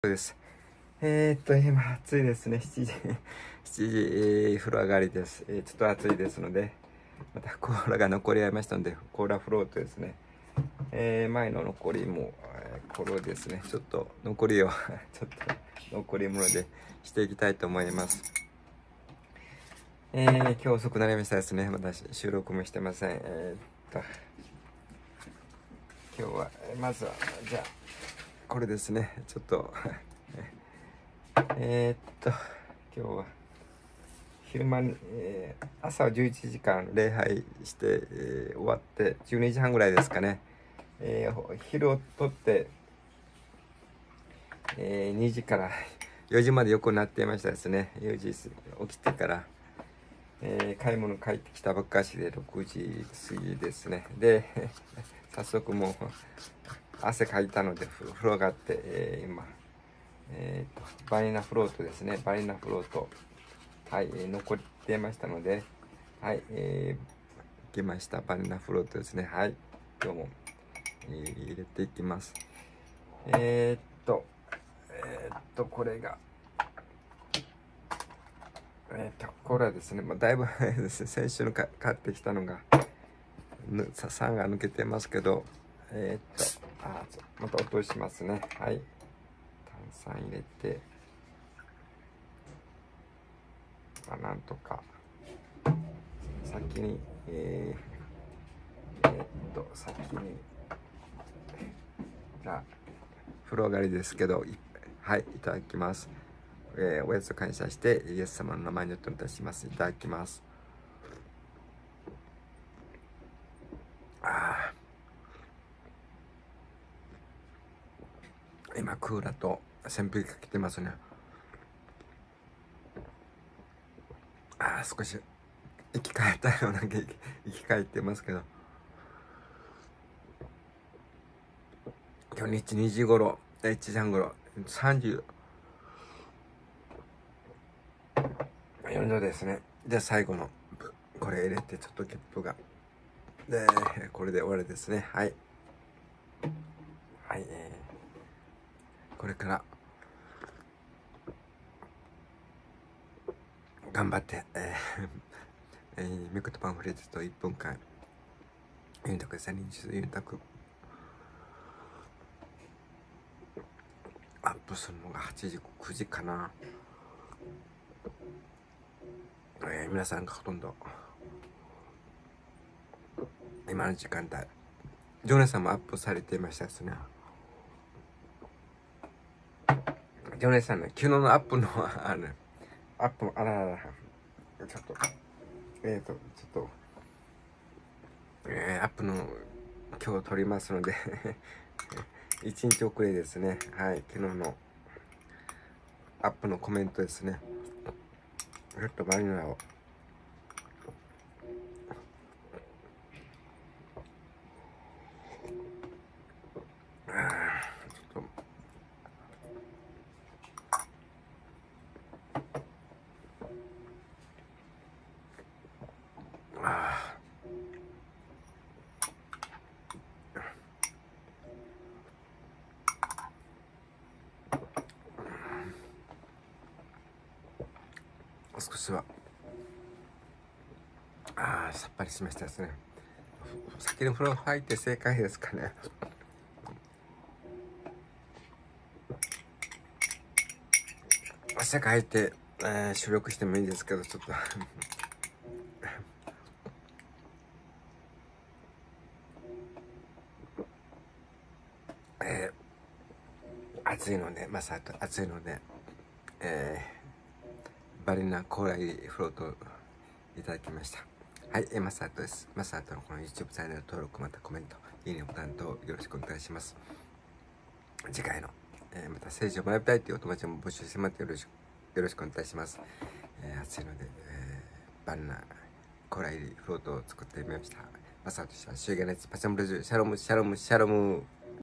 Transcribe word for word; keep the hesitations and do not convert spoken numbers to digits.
です。えー、っと、今、暑いですね。しちじ、しちじ、えー、風呂上がりです。えー、ちょっと暑いですので、またコーラが残りありましたので、コーラフロートですね。えー、前の残りも、えー、これをですね、ちょっと残りを、ちょっと残り物でしていきたいと思います。えー、今日遅くなりましたですね。また収録もしてません。えー、っと、今日は、まずは、じゃあ、これですね。ちょっと、えー、っと、今日は、昼間に、えー、朝はじゅういちじかん礼拝して、えー、終わってじゅうにじはんぐらいですかね、えー、昼をとって、えー、にじからよじまで横になっていましたですね。よじ起きてから、えー、買い物帰ってきたばっかしでろくじ過ぎですね。で早速もう汗かいたので風呂があって、えー、今、えー、とバニラフロートですね。バニラフロート、はい、えー、残ってましたので、はい、えー、いきました。バニラフロートですね。はい、今日も、えー、入れていきます。えー、っと、えー、っと、これが、えー、っと、これはですね、まあ、だいぶ先週のか買ってきたのが、酸が抜けてますけど、えー、っと、あ、また落としますね。はい。炭酸入れて、まあ、なんとか、先に、えー、えー、っと、先に、じゃあ、風呂上がりですけど、はい、いただきます。えー、おやつを感謝して、イエス様の名前によってお願いします。いただきます。あ今、クーラーと扇風機かけてますね。あ少し生き返ったような生き返ってますけど、今日日にじ頃、いちじはん頃、さんじゅうよんどですね。で、最後のこれ入れて、ちょっとゲップが。で、これで終わりですね。はい。はい、えー、これから、頑張って、えー、えー、ミクトパンフレットといっぷんかん、ユニタクさんにちユニタク、アップするのがはちじ、くじかな。えー、皆さんがほとんど、今の時間帯、ジョネさんもアップされていましたですね。ジョネさんの昨日のアップの、あの、アップの、あららら、ちょっと、えっ、ー、と、ちょっと、えー、アップの、今日撮りますので、いちにち遅れですね。はい、昨日のアップのコメントですね。ちょっとバニラを。少しはああさっぱりしましたですね。先に風呂入って正解ですかね。汗かいて、えー、収録してもいいですけど、ちょっとえー、暑いので、まさと暑いので、えー、バリナコーラ入りフロートいただきました。はい、えー、マサートです。マサートのこの YouTube チャンネル登録、またコメント、いいねボタンとよろしくお願いします。次回の、えー、また政治を学びたいというお友達も募集してもらってよろしくよろしくお願いします。えー、暑いので、えー、バナナコーラ入りフロートを作ってみました。マサートでした。シューゲネツパチャムルジュシャロムシャロムシャロム。